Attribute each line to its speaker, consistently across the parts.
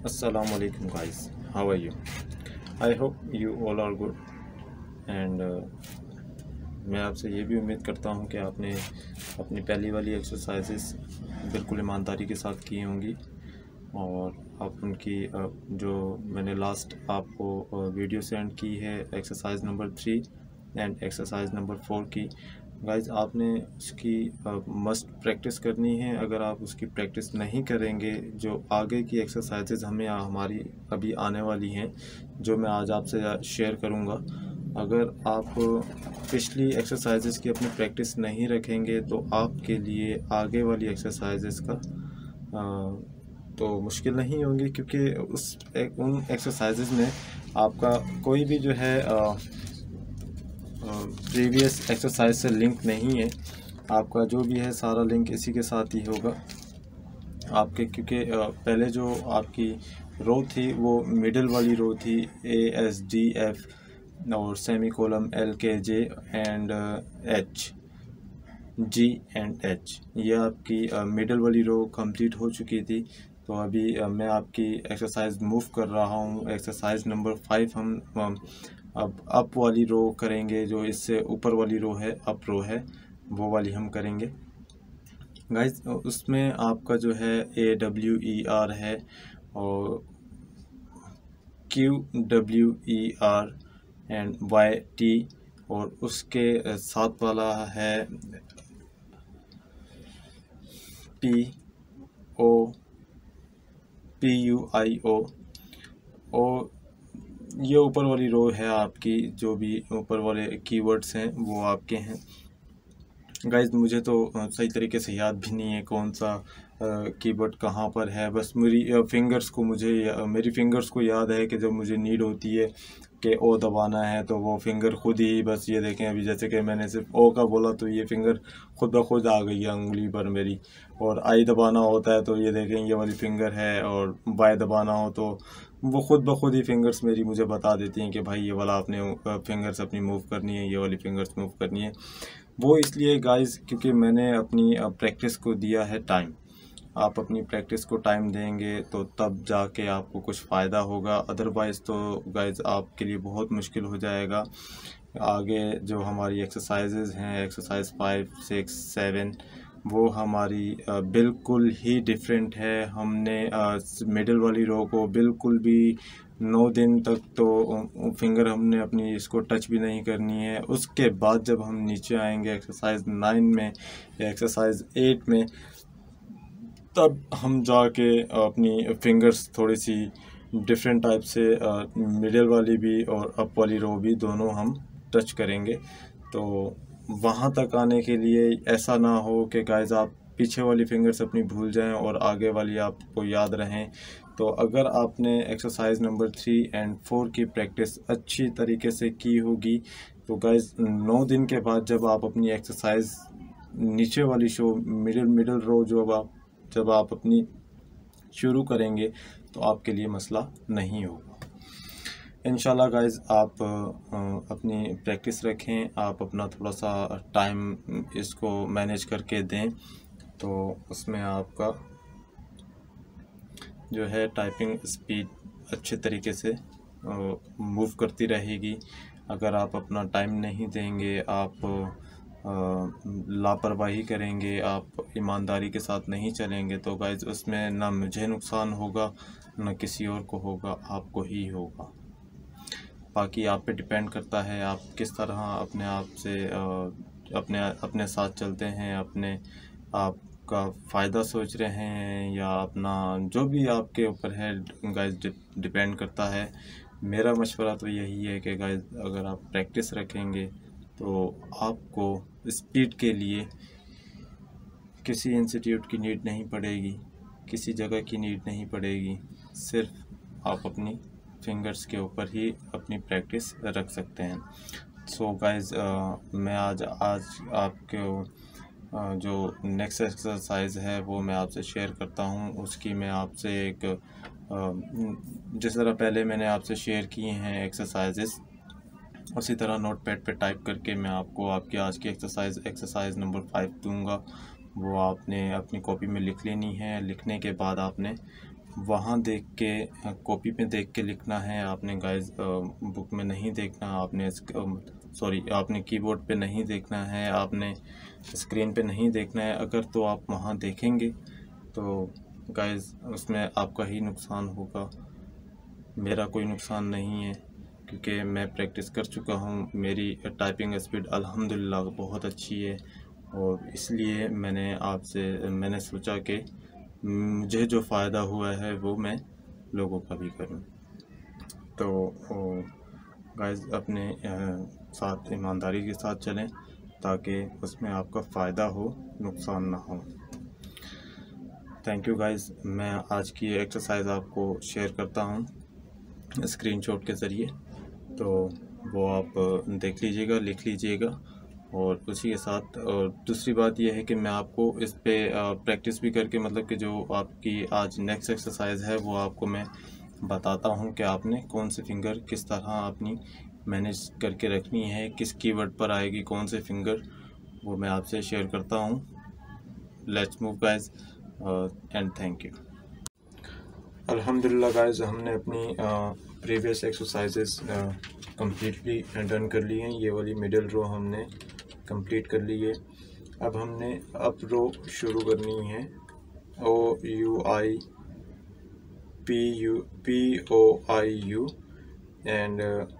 Speaker 1: Assalamu alaikum guys, how are you? I hope you all are good and मैं आपसे ये भी उम्मीद करता हूँ कि आपने अपनी पहली वाली एक्सरसाइजेस बिल्कुल ईमानदारी के साथ की होंगी और आप उनकी जो मैंने लास्ट आपको वीडियो सेंड की है exercise number 3 and exercise number 4 की गाइज आपने उसकी मस्ट प्रैक्टिस करनी है। अगर आप उसकी प्रैक्टिस नहीं करेंगे, जो आगे की एक्सरसाइजेज हमारी अभी आने वाली हैं, जो मैं आज आपसे शेयर करूंगा, अगर आप पिछली एक्सरसाइजेज की अपनी प्रैक्टिस नहीं रखेंगे तो आपके लिए आगे वाली एक्सरसाइजेज का तो मुश्किल नहीं होंगी, क्योंकि उन एक्सरसाइजेज में आपका कोई भी जो है प्रीवियस एक्सरसाइज से लिंक नहीं है। आपका जो भी है सारा लिंक इसी के साथ ही होगा आपके, क्योंकि पहले जो आपकी रो थी वो मिडिल वाली रो थी, ASDF और semicolon LKJ and G and H, ये आपकी मिडिल वाली रो कंप्लीट हो चुकी थी। तो अभी मैं आपकी एक्सरसाइज मूव कर रहा हूँ। एक्सरसाइज नंबर 5 हम अब अप वाली रो करेंगे, जो इससे ऊपर वाली रो है, अप रो है, वो वाली हम करेंगे गाइज। उसमें आपका जो है AWER है और QWER एंड YT, और उसके साथ वाला है POPUIO। और ये ऊपर वाली रो है आपकी, जो भी ऊपर वाले कीवर्ड्स हैं वो आपके हैं गाइज। मुझे तो सही तरीके से याद भी नहीं है कौन सा कीवर्ड कहाँ पर है। बस मेरी फिंगर्स को याद है कि जब मुझे नीड होती है कि ओ दबाना है तो वो फिंगर खुद ही, बस ये देखें अभी जैसे कि मैंने सिर्फ ओ का बोला तो ये फिंगर खुद ब खुद आ गई है उंगली पर मेरी। और आई दबाना होता है तो ये देखें ये वाली फिंगर है, और वाई दबाना हो तो वो खुद ब खुद ही फिंगर्स मेरी मुझे बता देती हैं कि भाई ये वाला आपने फिंगर्स अपनी मूव करनी है, ये वाली फिंगर्स मूव करनी है। वो इसलिए गाइस क्योंकि मैंने अपनी प्रैक्टिस को दिया है टाइम। आप अपनी प्रैक्टिस को टाइम देंगे तो तब जाके आपको कुछ फ़ायदा होगा, अदरवाइज़ तो गाइस आपके लिए बहुत मुश्किल हो जाएगा। आगे जो हमारी एक्सरसाइजेज हैं, एक्सरसाइज 5, 6, 7, वो हमारी बिल्कुल ही डिफरेंट है। हमने मिडिल वाली रो को बिल्कुल भी 9 दिन तक तो फिंगर हमने अपनी इसको टच भी नहीं करनी है। उसके बाद जब हम नीचे आएंगे एक्सरसाइज 9 में या एक्सरसाइज 8 में, तब हम जाके अपनी फिंगर्स थोड़ी सी डिफरेंट टाइप से मिडिल वाली भी और अप वाली रो भी दोनों हम टच करेंगे। तो वहाँ तक आने के लिए ऐसा ना हो कि गाइस आप पीछे वाली फिंगर्स अपनी भूल जाएं और आगे वाली आपको याद रहें। तो अगर आपने एक्सरसाइज नंबर 3 एंड 4 की प्रैक्टिस अच्छी तरीके से की होगी तो गाइस 9 दिन के बाद जब आप अपनी एक्सरसाइज नीचे वाली मिडिल रो जब आप अपनी शुरू करेंगे तो आपके लिए मसला नहीं होगा। इंशाल्लाह गाइज़ आप अपनी प्रैक्टिस रखें, आप अपना थोड़ा सा टाइम इसको मैनेज करके दें, तो उसमें आपका जो है टाइपिंग स्पीड अच्छे तरीके से मूव करती रहेगी। अगर आप अपना टाइम नहीं देंगे, आप लापरवाही करेंगे, आप ईमानदारी के साथ नहीं चलेंगे, तो गाइज़ उसमें ना मुझे नुकसान होगा ना किसी और को होगा, आपको ही होगा। बाकी आप पे डिपेंड करता है आप किस तरह अपने आप से अपने साथ चलते हैं, अपने आपका फ़ायदा सोच रहे हैं या अपना जो भी आपके ऊपर है गाइस डिपेंड करता है। मेरा मशवरा तो यही है कि गाइस अगर आप प्रैक्टिस रखेंगे तो आपको स्पीड के लिए किसी इंस्टीट्यूट की नीड नहीं पड़ेगी, किसी जगह की नीड नहीं पड़ेगी, सिर्फ आप अपनी फिंगर्स के ऊपर ही अपनी प्रैक्टिस रख सकते हैं। सो गाइस मैं आज आपको जो नेक्स्ट एक्सरसाइज है वो मैं आपसे शेयर करता हूँ। उसकी मैं आपसे एक जिस तरह पहले मैंने आपसे शेयर किए हैं एक्सरसाइजेस, उसी तरह नोटपैड पे टाइप करके मैं आपको आपकी आज की एक्सरसाइज नंबर 5 दूंगा। वो आपने अपनी कॉपी में लिख लेनी है। लिखने के बाद आपने वहाँ देख के कॉपी पे देख के लिखना है आपने गाइस, बुक में नहीं देखना आपने, सॉरी आपने कीबोर्ड पे नहीं देखना है, आपने स्क्रीन पे नहीं देखना है। अगर तो आप वहाँ देखेंगे तो गाइस उसमें आपका ही नुकसान होगा, मेरा कोई नुकसान नहीं है, क्योंकि मैं प्रैक्टिस कर चुका हूँ। मेरी टाइपिंग स्पीड अल्हम्दुलिल्लाह बहुत अच्छी है, और इसलिए मैंने सोचा कि मुझे जो फ़ायदा हुआ है वो मैं लोगों का भी करूँ। तो गाइस अपने साथ ईमानदारी के साथ चलें ताकि उसमें आपका फ़ायदा हो, नुकसान ना हो। Thank you guys. मैं आज की एक्सरसाइज आपको शेयर करता हूँ स्क्रीनशॉट के ज़रिए, तो वो आप देख लीजिएगा, लिख लीजिएगा। और उसी के साथ और दूसरी बात यह है कि मैं आपको इस पे प्रैक्टिस भी करके, मतलब कि जो आपकी आज नेक्स्ट एक्सरसाइज है वो आपको मैं बताता हूँ कि आपने कौन से फिंगर किस तरह अपनी मैनेज करके रखनी है, किस कीवर्ड पर आएगी कौन से फिंगर, वो मैं आपसे शेयर करता हूँ। Let's move guys and thank you. अल्हम्दुलिल्लाह गाइस, हमने अपनी प्रीवियस एक्सरसाइजेस कम्प्लीटली डन कर ली हैं। ये वाली मिडिल रो हमने कंप्लीट कर ली है। अब हमने अप रो शुरू करनी है। OUIPOIU and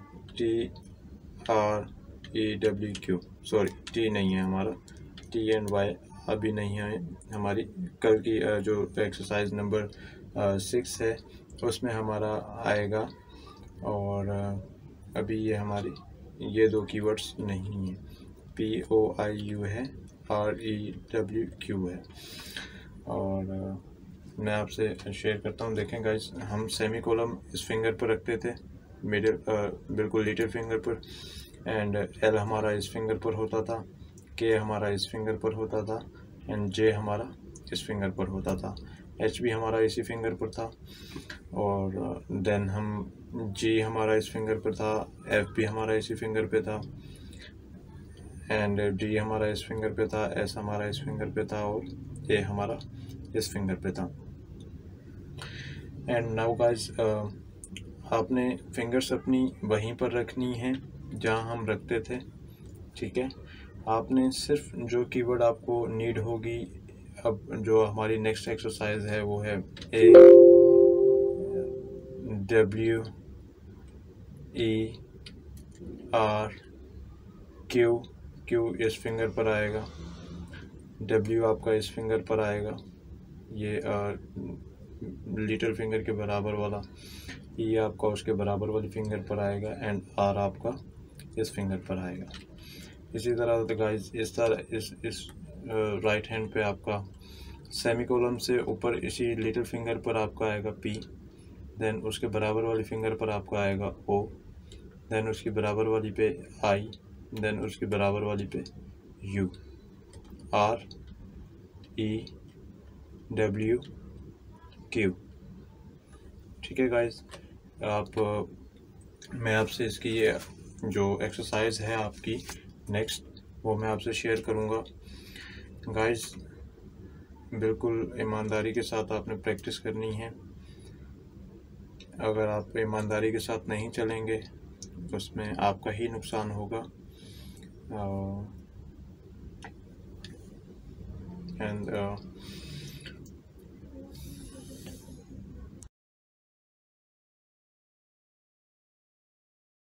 Speaker 1: TREWQ, sorry T नहीं है हमारा, T एंड Y अभी नहीं है हमारी। कल की जो एक्सरसाइज नंबर 6 है उसमें हमारा आएगा, और अभी ये हमारी ये दो कीवर्ड्स नहीं हैं, POIU है, REWQ है। और मैं आपसे शेयर करता हूँ। देखें गाइस, हम सेमी कॉलम इस फिंगर पर रखते थे, मिडिल बिल्कुल लिटिल फिंगर पर, एंड L हमारा इस फिंगर पर होता था, K हमारा इस फिंगर पर होता था, एंड J हमारा इस फिंगर पर होता था, H भी हमारा इसी फिंगर पर था, और देन हम G हमारा इस फिंगर पर था, F भी हमारा इसी फिंगर पे था, एंड D हमारा इस फिंगर पे था, S हमारा इस फिंगर पे था, और A हमारा इस फिंगर पे था। एंड नाउ गाइस, आपने फिंगर्स अपनी वहीं पर रखनी है जहां हम रखते थे, ठीक है। आपने सिर्फ जो कीवर्ड आपको नीड होगी, अब जो हमारी नेक्स्ट एक्सरसाइज है वो है AWERQ। Q इस फिंगर पर आएगा, W आपका इस फिंगर पर आएगा, ये लिटिल फिंगर के बराबर वाला, E आपका उसके बराबर वाली फिंगर पर आएगा, एंड R आपका इस फिंगर पर आएगा। इसी तरह गाइस इस तरह इस राइट हैंड पे आपका सेमी कॉलम से ऊपर इसी लिटिल फिंगर पर आपका आएगा P, देन उसके बराबर वाली फिंगर पर आपका आएगा O, देन उसकी बराबर वाली पे I, देन उसकी बराबर वाली पे U, REWQ। ठीक है गाइस, मैं आपसे इसकी ये जो एक्सरसाइज है आपकी नेक्स्ट, वो मैं आपसे शेयर करूँगा। गाइस बिल्कुल ईमानदारी के साथ आपने प्रैक्टिस करनी है। अगर आप ईमानदारी के साथ नहीं चलेंगे उसमें आपका ही नुकसान होगा। एंड